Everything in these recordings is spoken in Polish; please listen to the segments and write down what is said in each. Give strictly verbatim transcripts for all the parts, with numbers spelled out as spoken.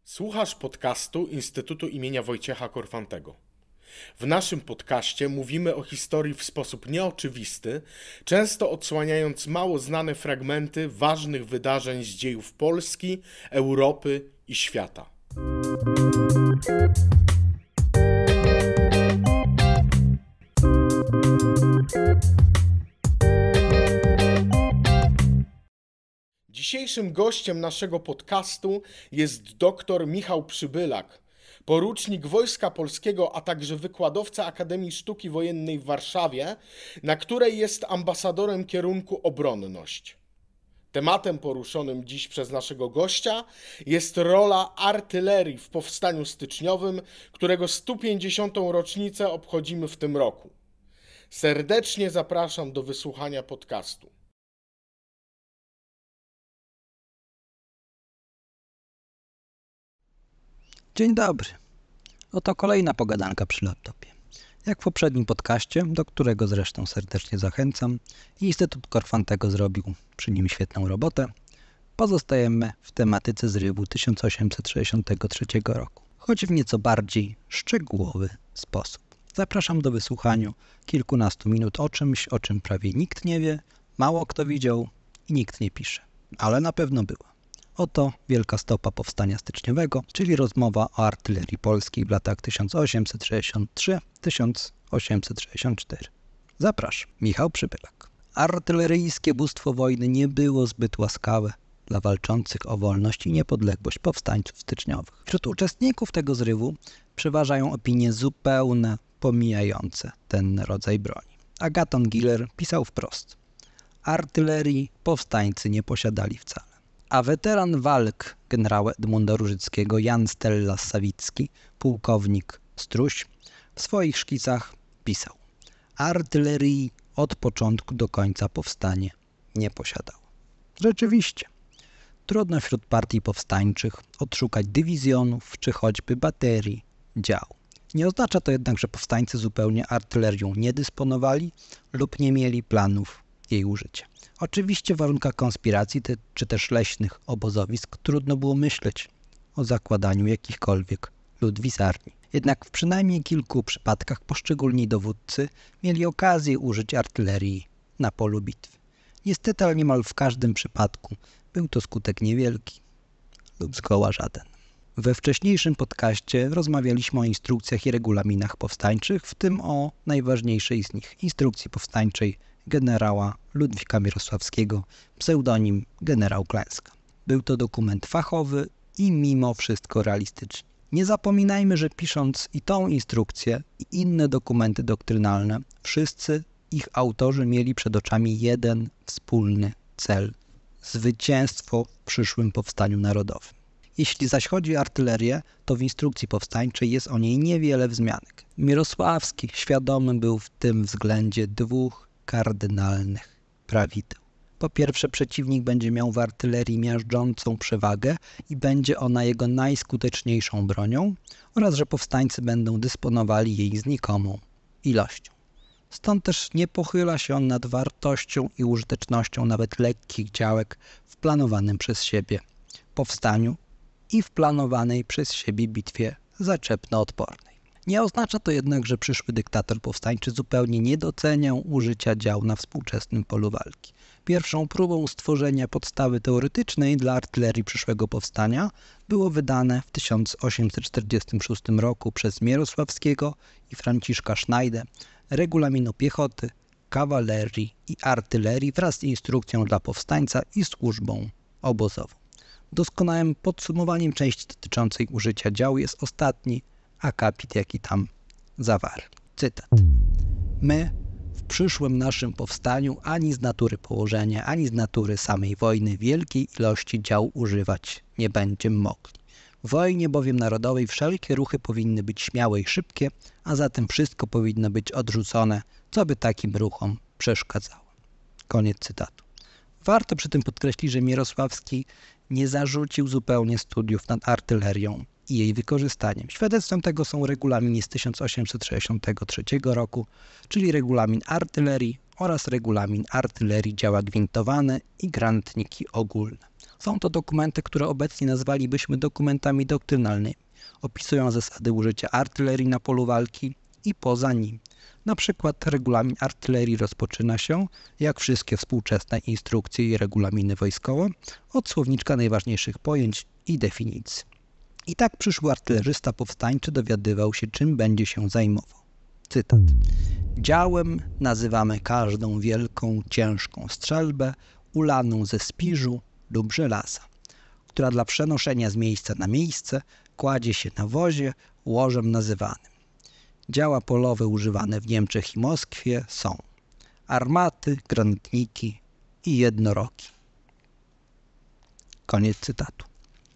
Słuchasz podcastu Instytutu imienia Wojciecha Korfantego. W naszym podcaście mówimy o historii w sposób nieoczywisty, często odsłaniając mało znane fragmenty ważnych wydarzeń z dziejów Polski, Europy i świata. Dzisiejszym gościem naszego podcastu jest dr Michał Przybylak, porucznik Wojska Polskiego, a także wykładowca Akademii Sztuki Wojennej w Warszawie, na której jest ambasadorem kierunku obronność. Tematem poruszonym dziś przez naszego gościa jest rola artylerii w powstaniu styczniowym, którego sto pięćdziesiątą rocznicę obchodzimy w tym roku. Serdecznie zapraszam do wysłuchania podcastu. Dzień dobry. Oto kolejna pogadanka przy laptopie. Jak w poprzednim podcaście, do którego zresztą serdecznie zachęcam, Instytut Korfantego zrobił przy nim świetną robotę, pozostajemy w tematyce zrywu tysiąc osiemset sześćdziesiątego trzeciego roku, choć w nieco bardziej szczegółowy sposób. Zapraszam do wysłuchania kilkunastu minut o czymś, o czym prawie nikt nie wie, mało kto widział i nikt nie pisze, ale na pewno było. Oto wielka stopa powstania styczniowego, czyli rozmowa o artylerii polskiej w latach tysiąc osiemset sześćdziesiątym trzecim do tysiąc osiemset sześćdziesiątego czwartego. Zapraszam, Michał Przybylak. Artyleryjskie bóstwo wojny nie było zbyt łaskawe dla walczących o wolność i niepodległość powstańców styczniowych. Wśród uczestników tego zrywu przeważają opinie zupełnie pomijające ten rodzaj broni. Agaton Giller pisał wprost: artylerii powstańcy nie posiadali wcale. A weteran walk generała Edmunda Różyckiego Jan Stellas-Sawicki, pułkownik Struś, w swoich szkicach pisał: artylerii od początku do końca powstanie nie posiadało. Rzeczywiście, trudno wśród partii powstańczych odszukać dywizjonów czy choćby baterii, dział. Nie oznacza to jednak, że powstańcy zupełnie artylerią nie dysponowali lub nie mieli planów jej użycia. Oczywiście w warunkach konspiracji te, czy też leśnych obozowisk trudno było myśleć o zakładaniu jakichkolwiek ludwizarni. Jednak w przynajmniej kilku przypadkach poszczególni dowódcy mieli okazję użyć artylerii na polu bitwy. Niestety, ale niemal w każdym przypadku był to skutek niewielki lub zgoła żaden. We wcześniejszym podcaście rozmawialiśmy o instrukcjach i regulaminach powstańczych, w tym o najważniejszej z nich, instrukcji powstańczej generała Ludwika Mierosławskiego, pseudonim generał Klęska. Był to dokument fachowy i mimo wszystko realistyczny. Nie zapominajmy, że pisząc i tą instrukcję, i inne dokumenty doktrynalne, wszyscy ich autorzy mieli przed oczami jeden wspólny cel – zwycięstwo w przyszłym powstaniu narodowym. Jeśli zaś chodzi o artylerię, to w instrukcji powstańczej jest o niej niewiele wzmianek. Mierosławski świadomy był w tym względzie dwóch kardynalnych prawideł. Po pierwsze, przeciwnik będzie miał w artylerii miażdżącą przewagę i będzie ona jego najskuteczniejszą bronią, oraz że powstańcy będą dysponowali jej znikomą ilością. Stąd też nie pochyla się on nad wartością i użytecznością nawet lekkich działek w planowanym przez siebie powstaniu i w planowanej przez siebie bitwie zaczepno-odpornej. Nie oznacza to jednak, że przyszły dyktator powstańczy zupełnie nie doceniał użycia dział na współczesnym polu walki. Pierwszą próbą stworzenia podstawy teoretycznej dla artylerii przyszłego powstania było wydane w tysiąc osiemset czterdziestym szóstym roku przez Mierosławskiego i Franciszka Sznajdę Regulaminu Piechoty, Kawalerii i Artylerii wraz z instrukcją dla powstańca i służbą obozową. Doskonałym podsumowaniem części dotyczącej użycia dział jest ostatni akapit, jaki tam zawarli. Cytat. My w przyszłym naszym powstaniu ani z natury położenia, ani z natury samej wojny wielkiej ilości dział używać nie będziemy mogli. W wojnie bowiem narodowej wszelkie ruchy powinny być śmiałe i szybkie, a zatem wszystko powinno być odrzucone, co by takim ruchom przeszkadzało. Koniec cytatu. Warto przy tym podkreślić, że Mierosławski nie zarzucił zupełnie studiów nad artylerią i jej wykorzystaniem. Świadectwem tego są regulaminy z tysiąc osiemset sześćdziesiątego trzeciego roku, czyli regulamin artylerii oraz regulamin artylerii działa gwintowane i granatniki ogólne. Są to dokumenty, które obecnie nazwalibyśmy dokumentami doktrynalnymi. Opisują zasady użycia artylerii na polu walki i poza nim. Na przykład regulamin artylerii rozpoczyna się, jak wszystkie współczesne instrukcje i regulaminy wojskowe, od słowniczka najważniejszych pojęć i definicji. I tak przyszły artylerzysta powstańczy dowiadywał się, czym będzie się zajmował. Cytat. Działem nazywamy każdą wielką, ciężką strzelbę ulaną ze spiżu lub żelaza, która dla przenoszenia z miejsca na miejsce kładzie się na wozie łożem nazywanym. Działa polowe używane w Niemczech i Moskwie są armaty, granatniki i jednoroki. Koniec cytatu.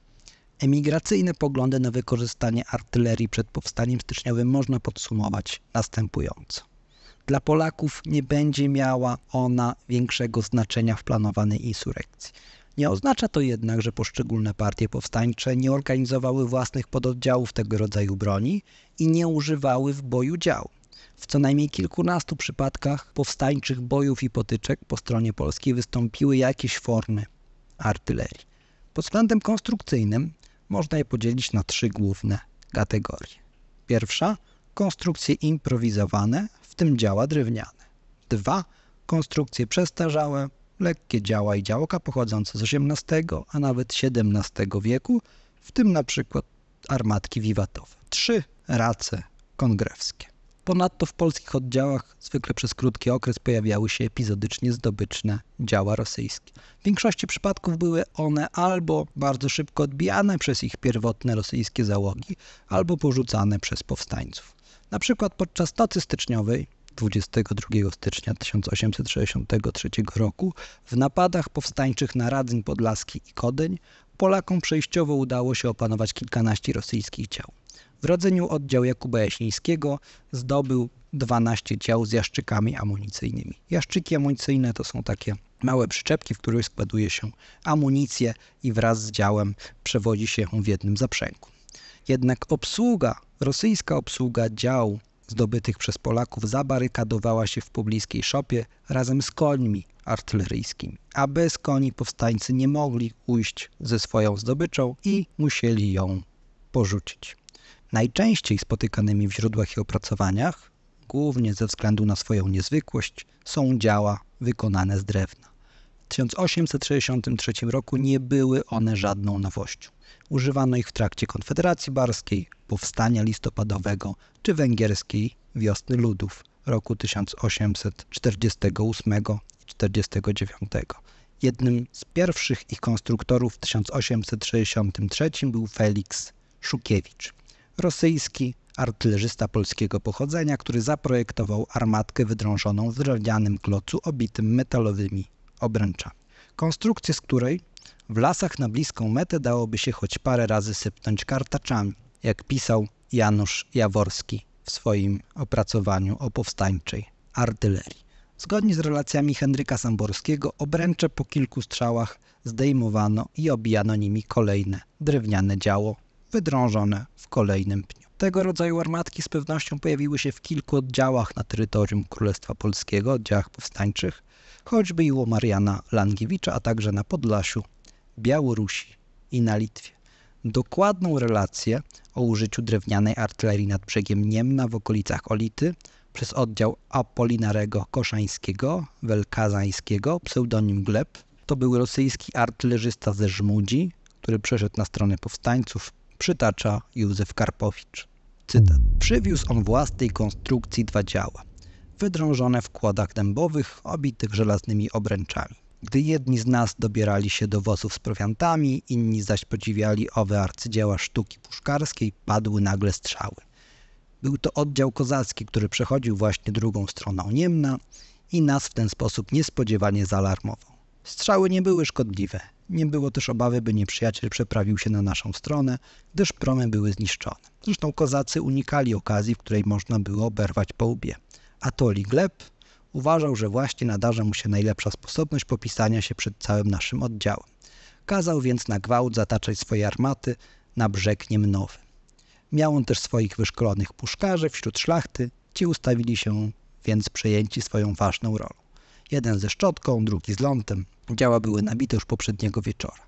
Emigracyjne poglądy na wykorzystanie artylerii przed powstaniem styczniowym można podsumować następująco. Dla Polaków nie będzie miała ona większego znaczenia w planowanej insurekcji. Nie oznacza to jednak, że poszczególne partie powstańcze nie organizowały własnych pododdziałów tego rodzaju broni i nie używały w boju dział. W co najmniej kilkunastu przypadkach powstańczych bojów i potyczek po stronie polskiej wystąpiły jakieś formy artylerii. Pod względem konstrukcyjnym można je podzielić na trzy główne kategorie. Pierwsza – konstrukcje improwizowane, w tym działa drewniane. Dwa – konstrukcje przestarzałe, lekkie działa i działka pochodzące z osiemnastego, a nawet siedemnastego wieku, w tym na przykład armatki wiwatowe. Trzy – race kongrewskie. Ponadto w polskich oddziałach zwykle przez krótki okres pojawiały się epizodycznie zdobyczne działa rosyjskie. W większości przypadków były one albo bardzo szybko odbijane przez ich pierwotne rosyjskie załogi, albo porzucane przez powstańców. Na przykład podczas nocy styczniowej dwudziestego drugiego stycznia tysiąc osiemset sześćdziesiątego trzeciego roku w napadach powstańczych na Radzyń Podlaski i Kodeń Polakom przejściowo udało się opanować kilkanaście rosyjskich dział. W Rodzeniu oddział Jakuba Jaśnieńskiego zdobył dwanaście dział z jaszczykami amunicyjnymi. Jaszczyki amunicyjne to są takie małe przyczepki, w których składuje się amunicję i wraz z działem przewozi się ją w jednym zaprzęgu. Jednak obsługa, rosyjska obsługa dział zdobytych przez Polaków zabarykadowała się w pobliskiej szopie razem z końmi artyleryjskimi, a bez koni powstańcy nie mogli ujść ze swoją zdobyczą i musieli ją porzucić. Najczęściej spotykanymi w źródłach i opracowaniach, głównie ze względu na swoją niezwykłość, są działa wykonane z drewna. W tysiąc osiemset sześćdziesiątym trzecim roku nie były one żadną nowością. Używano ich w trakcie Konfederacji Barskiej, Powstania Listopadowego czy Węgierskiej Wiosny Ludów roku tysiąc osiemset czterdziestego ósmego i czterdziestego dziewiątego. Jednym z pierwszych ich konstruktorów w tysiąc osiemset sześćdziesiątym trzecim był Feliks Szukiewicz, rosyjski artylerzysta polskiego pochodzenia, który zaprojektował armatkę wydrążoną w drewnianym klocu obitym metalowymi obręczami. Konstrukcję, z której w lasach na bliską metę dałoby się choć parę razy sypnąć kartaczami, jak pisał Janusz Jaworski w swoim opracowaniu o powstańczej artylerii. Zgodnie z relacjami Henryka Samborskiego obręcze po kilku strzałach zdejmowano i obijano nimi kolejne drewniane działo wydrążone w kolejnym pniu. Tego rodzaju armatki z pewnością pojawiły się w kilku oddziałach na terytorium Królestwa Polskiego, oddziałach powstańczych, choćby i u Mariana Langiewicza, a także na Podlasiu, Białorusi i na Litwie. Dokładną relację o użyciu drewnianej artylerii nad brzegiem Niemna w okolicach Olity przez oddział Apolinarego Koszańskiego, Welkazańskiego, pseudonim Gleb, to był rosyjski artylerzysta ze Żmudzi, który przeszedł na stronę powstańców, przytacza Józef Karpowicz. Cytat. Przywiózł on własnej konstrukcji dwa działa, wydrążone w kłodach dębowych, obitych żelaznymi obręczami. Gdy jedni z nas dobierali się do wozów z prowiantami, inni zaś podziwiali owe arcydzieła sztuki puszkarskiej, padły nagle strzały. Był to oddział kozacki, który przechodził właśnie drugą stroną Niemna i nas w ten sposób niespodziewanie zaalarmował. Strzały nie były szkodliwe. Nie było też obawy, by nieprzyjaciel przeprawił się na naszą stronę, gdyż promy były zniszczone. Zresztą kozacy unikali okazji, w której można było oberwać po łbie. Atoli Gleb uważał, że właśnie nadarza mu się najlepsza sposobność popisania się przed całym naszym oddziałem. Kazał więc na gwałt zataczać swoje armaty na brzeg Niemnowy. Miał on też swoich wyszkolonych puszkarzy wśród szlachty, ci ustawili się więc przejęci swoją ważną rolą. Jeden ze szczotką, drugi z lątem. Działa były nabite już poprzedniego wieczora.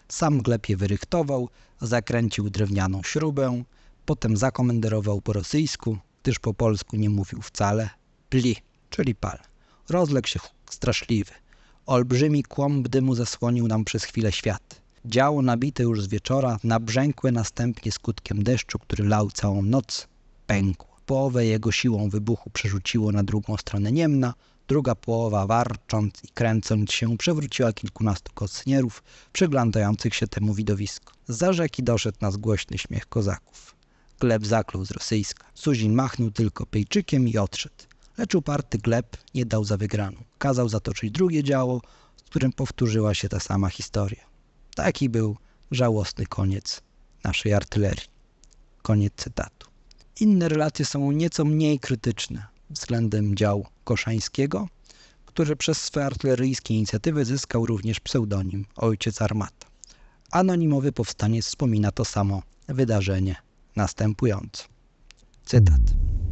Sam Gleb je wyrychtował, zakręcił drewnianą śrubę, potem zakomenderował po rosyjsku, gdyż po polsku nie mówił wcale, pli, czyli pal. Rozległ się huk straszliwy. Olbrzymi kłąb dymu zasłonił nam przez chwilę świat. Działo nabite już z wieczora, nabrzękłe następnie skutkiem deszczu, który lał całą noc, pękło. Połowę jego siłą wybuchu przerzuciło na drugą stronę Niemna, druga połowa, warcząc i kręcąc się, przewróciła kilkunastu kocnierów przyglądających się temu widowisku. Zza rzeki doszedł nas głośny śmiech kozaków. Gleb zaklął z rosyjska. Suzin machnął tylko pejczykiem i odszedł. Lecz uparty Gleb nie dał za wygraną. Kazał zatoczyć drugie działo, z którym powtórzyła się ta sama historia. Taki był żałosny koniec naszej artylerii. Koniec cytatu. Inne relacje są nieco mniej krytyczne względem działu Koszańskiego, który przez swe artyleryjskie inicjatywy zyskał również pseudonim Ojciec Armata. Anonimowy powstaniec wspomina to samo wydarzenie następująco. Cytat.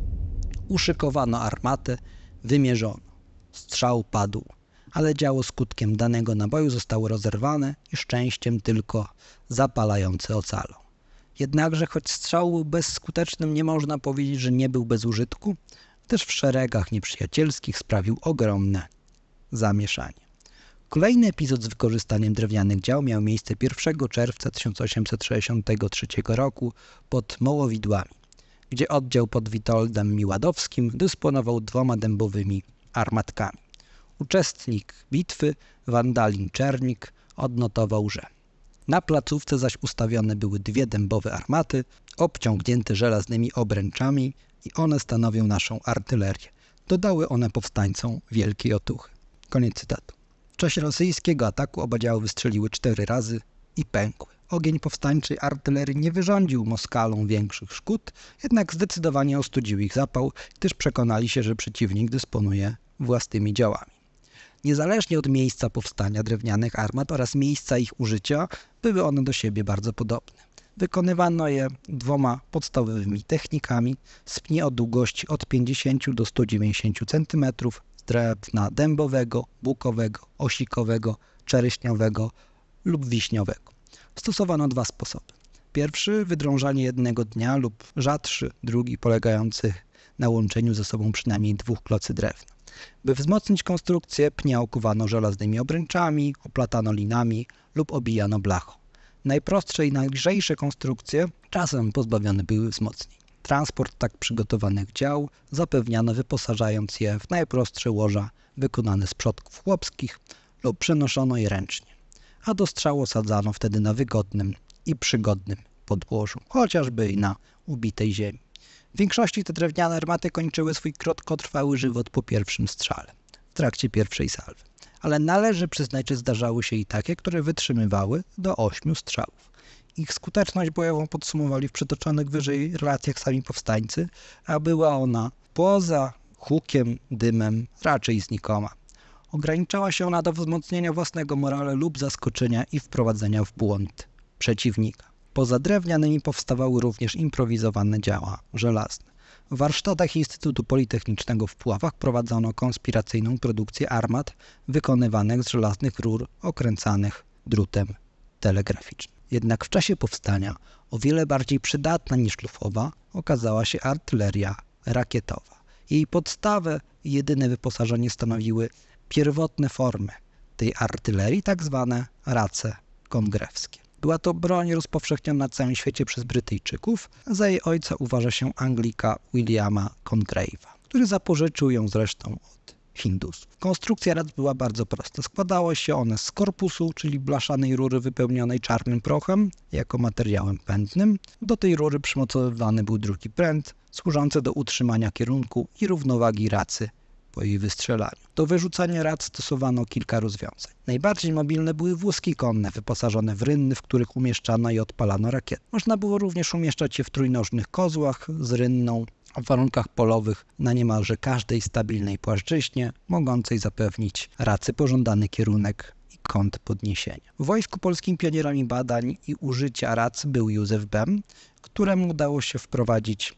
Uszykowano armatę, wymierzono. Strzał padł, ale działo skutkiem danego naboju zostało rozerwane i szczęściem tylko zapalający ocalał. Jednakże choć strzał był bezskutecznym, nie można powiedzieć, że nie był bez użytku, gdyż w szeregach nieprzyjacielskich sprawił ogromne zamieszanie. Kolejny epizod z wykorzystaniem drewnianych dział miał miejsce pierwszego czerwca tysiąc osiemset sześćdziesiątego trzeciego roku pod Mołowidłami, gdzie oddział pod Witoldem Miładowskim dysponował dwoma dębowymi armatkami. Uczestnik bitwy, Wandalin Czernik, odnotował, że na placówce zaś ustawione były dwie dębowe armaty, obciągnięte żelaznymi obręczami i one stanowią naszą artylerię. Dodały one powstańcom wielkiej otuchy. Koniec cytatu. W czasie rosyjskiego ataku oba działy wystrzeliły cztery razy i pękły. Ogień powstańczej artylerii nie wyrządził Moskalom większych szkód, jednak zdecydowanie ostudził ich zapał, gdyż przekonali się, że przeciwnik dysponuje własnymi działami. Niezależnie od miejsca powstania drewnianych armat oraz miejsca ich użycia, były one do siebie bardzo podobne. Wykonywano je dwoma podstawowymi technikami z pni o długości od pięćdziesięciu do stu dziewięćdziesięciu centymetrów, z drewna dębowego, bukowego, osikowego, czereśniowego lub wiśniowego. Stosowano dwa sposoby. Pierwszy, wydrążanie jednego dnia lub rzadszy, drugi polegający na łączeniu ze sobą przynajmniej dwóch klocy drewna. By wzmocnić konstrukcję, pnia okuwano żelaznymi obręczami, oplatano linami lub obijano blachą. Najprostsze i najlżejsze konstrukcje czasem pozbawione były wzmocnień. Transport tak przygotowanych dział zapewniano wyposażając je w najprostsze łoża wykonane z przodków chłopskich lub przenoszono je ręcznie, a do strzału sadzano wtedy na wygodnym i przygodnym podłożu, chociażby i na ubitej ziemi. W większości te drewniane armaty kończyły swój krótkotrwały żywot po pierwszym strzale, w trakcie pierwszej salwy. Ale należy przyznać, że zdarzały się i takie, które wytrzymywały do ośmiu strzałów. Ich skuteczność bojową podsumowali w przytoczonych wyżej relacjach sami powstańcy, a była ona poza hukiem, dymem raczej znikoma. Ograniczała się ona do wzmocnienia własnego morale lub zaskoczenia i wprowadzenia w błąd przeciwnika. Poza drewnianymi powstawały również improwizowane działa żelazne. W warsztatach Instytutu Politechnicznego w Puławach prowadzono konspiracyjną produkcję armat wykonywanych z żelaznych rur okręcanych drutem telegraficznym. Jednak w czasie powstania o wiele bardziej przydatna niż lufowa okazała się artyleria rakietowa. Jej podstawę i jedyne wyposażenie stanowiły pierwotne formy tej artylerii, tak zwane race kongrewskie. Była to broń rozpowszechniona na całym świecie przez Brytyjczyków. Za jej ojca uważa się Anglika Williama Congrave'a, który zapożyczył ją zresztą od Hindusów. Konstrukcja rac była bardzo prosta. Składało się one z korpusu, czyli blaszanej rury wypełnionej czarnym prochem jako materiałem pędnym. Do tej rury przymocowywany był drugi pręt, służący do utrzymania kierunku i równowagi racy po jej wystrzelaniu. Do wyrzucania rac stosowano kilka rozwiązań. Najbardziej mobilne były wózki konne wyposażone w rynny, w których umieszczano i odpalano rakiety. Można było również umieszczać je w trójnożnych kozłach z rynną w warunkach polowych na niemalże każdej stabilnej płaszczyźnie, mogącej zapewnić racy pożądany kierunek i kąt podniesienia. W Wojsku Polskim pionierami badań i użycia rac był Józef Bem, któremu udało się wprowadzić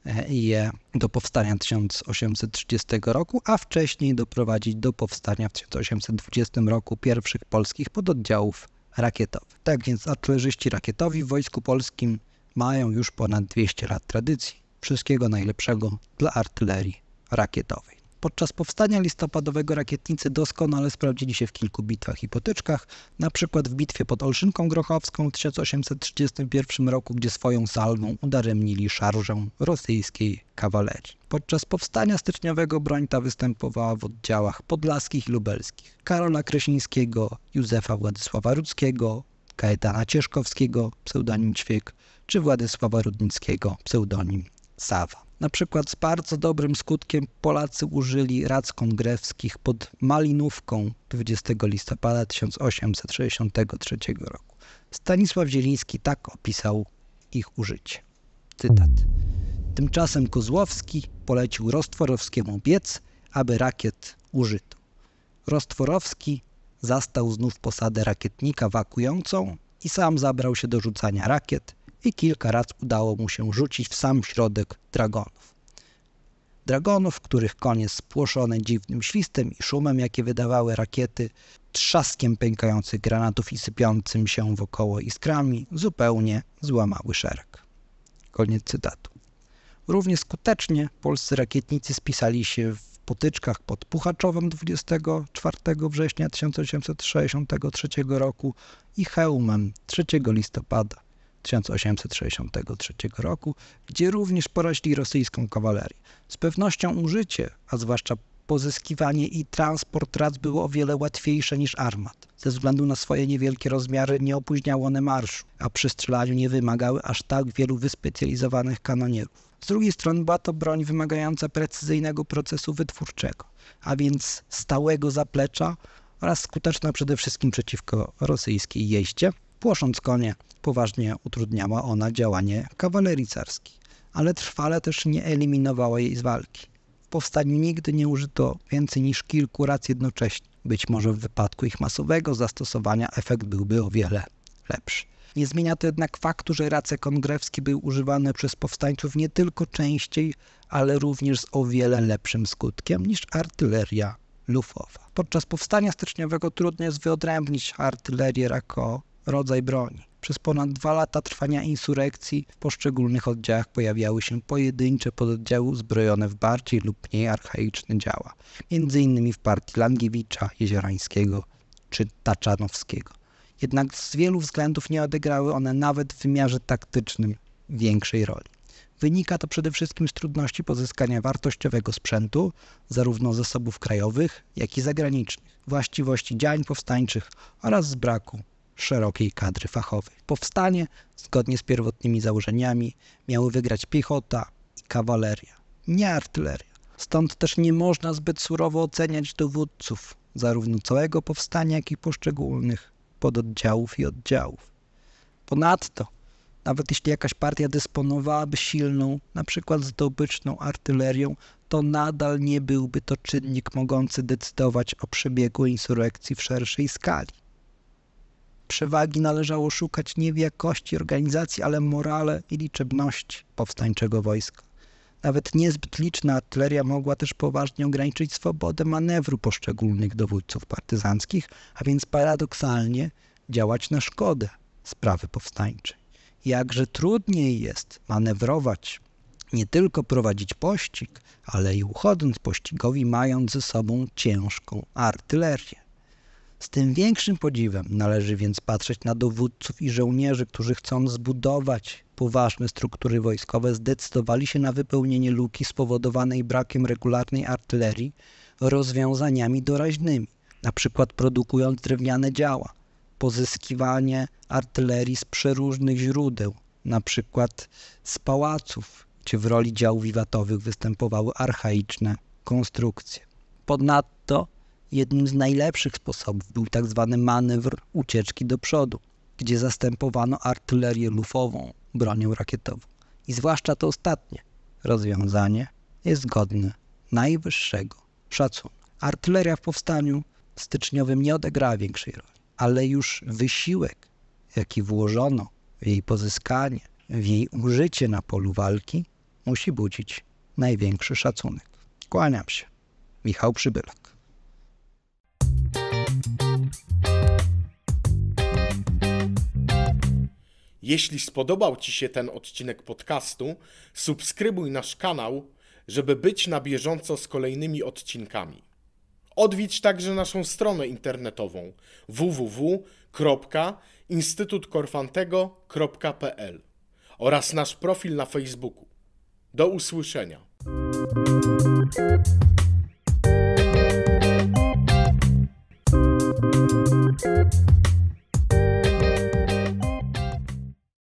je do powstania tysiąc osiemset trzydziestego roku, a wcześniej doprowadzić do powstania w tysiąc osiemset dwudziestym roku pierwszych polskich pododdziałów rakietowy. Tak więc artylerzyści rakietowi w Wojsku Polskim mają już ponad dwieście lat tradycji. Wszystkiego najlepszego dla artylerii rakietowej. Podczas powstania listopadowego rakietnicy doskonale sprawdzili się w kilku bitwach i potyczkach, na przykład w bitwie pod Olszynką Grochowską w tysiąc osiemset trzydziestym pierwszym roku, gdzie swoją salwą udaremnili szarżę rosyjskiej kawalerii. Podczas powstania styczniowego broń ta występowała w oddziałach podlaskich i lubelskich Karola Kresińskiego, Józefa Władysława Rudzkiego, Kajetana Cieszkowskiego, pseudonim Ćwiek, czy Władysława Rudnickiego, pseudonim Sawa. Na przykład z bardzo dobrym skutkiem Polacy użyli rac kongrewskich pod Malinówką dwudziestego listopada tysiąc osiemset sześćdziesiątego trzeciego roku. Stanisław Zieliński tak opisał ich użycie. Cytat. Tymczasem Kozłowski polecił Rostworowskiemu biec, aby rakiet użyto. Rostworowski zastał znów posadę rakietnika wakującą i sam zabrał się do rzucania rakiet, i kilka razy udało mu się rzucić w sam środek dragonów. Dragonów, których konie spłoszone dziwnym świstem i szumem, jakie wydawały rakiety, trzaskiem pękających granatów i sypiącym się wokoło iskrami, zupełnie złamały szereg. Koniec cytatu. Równie skutecznie polscy rakietnicy spisali się w potyczkach pod Puchaczowem dwudziestego czwartego września tysiąc osiemset sześćdziesiątego trzeciego roku i Chełmem trzeciego listopada tysiąc osiemset sześćdziesiątego trzeciego roku, gdzie również porazili rosyjską kawalerię. Z pewnością użycie, a zwłaszcza pozyskiwanie i transport rac było o wiele łatwiejsze niż armat. Ze względu na swoje niewielkie rozmiary nie opóźniały one marszu, a przy strzelaniu nie wymagały aż tak wielu wyspecjalizowanych kanonierów. Z drugiej strony była to broń wymagająca precyzyjnego procesu wytwórczego, a więc stałego zaplecza oraz skuteczna przede wszystkim przeciwko rosyjskiej jeździe. Płosząc konie, poważnie utrudniała ona działanie kawalerii carskiej, ale trwale też nie eliminowała jej z walki. W powstaniu nigdy nie użyto więcej niż kilku rac jednocześnie. Być może w wypadku ich masowego zastosowania efekt byłby o wiele lepszy. Nie zmienia to jednak faktu, że race kongrewskie były używane przez powstańców nie tylko częściej, ale również z o wiele lepszym skutkiem niż artyleria lufowa. Podczas powstania styczniowego trudno jest wyodrębnić artylerię jako rodzaj broni. Przez ponad dwa lata trwania insurekcji w poszczególnych oddziałach pojawiały się pojedyncze pododdziały uzbrojone w bardziej lub mniej archaiczne działa, między innymi w partii Langiewicza, Jeziorańskiego czy Taczanowskiego. Jednak z wielu względów nie odegrały one nawet w wymiarze taktycznym większej roli. Wynika to przede wszystkim z trudności pozyskania wartościowego sprzętu, zarówno zasobów krajowych, jak i zagranicznych, właściwości działań powstańczych oraz z braku szerokiej kadry fachowej. Powstanie, zgodnie z pierwotnymi założeniami, miały wygrać piechota i kawaleria, nie artyleria. Stąd też nie można zbyt surowo oceniać dowódców, zarówno całego powstania, jak i poszczególnych pododdziałów i oddziałów. Ponadto, nawet jeśli jakaś partia dysponowałaby silną, na przykład zdobyczną artylerią, to nadal nie byłby to czynnik mogący decydować o przebiegu insurekcji w szerszej skali. Przewagi należało szukać nie w jakości organizacji, ale morale i liczebności powstańczego wojska. Nawet niezbyt liczna artyleria mogła też poważnie ograniczyć swobodę manewru poszczególnych dowódców partyzanckich, a więc paradoksalnie działać na szkodę sprawy powstańczej. Jakże trudniej jest manewrować, nie tylko prowadzić pościg, ale i uchodząc pościgowi, mając ze sobą ciężką artylerię. Z tym większym podziwem należy więc patrzeć na dowódców i żołnierzy, którzy chcąc zbudować poważne struktury wojskowe, zdecydowali się na wypełnienie luki spowodowanej brakiem regularnej artylerii rozwiązaniami doraźnymi, na przykład produkując drewniane działa, pozyskiwanie artylerii z przeróżnych źródeł, na przykład z pałaców, gdzie w roli działów wiwatowych występowały archaiczne konstrukcje. Ponadto jednym z najlepszych sposobów był tak zwany manewr ucieczki do przodu, gdzie zastępowano artylerię lufową bronią rakietową. I zwłaszcza to ostatnie rozwiązanie jest godne najwyższego szacunku. Artyleria w powstaniu styczniowym nie odegrała większej roli, ale już wysiłek, jaki włożono w jej pozyskanie, w jej użycie na polu walki, musi budzić największy szacunek. Kłaniam się. Michał Przybylak. Jeśli spodobał Ci się ten odcinek podcastu, subskrybuj nasz kanał, żeby być na bieżąco z kolejnymi odcinkami. Odwiedź także naszą stronę internetową w w w kropka instytut korfantego kropka p l oraz nasz profil na Facebooku. Do usłyszenia.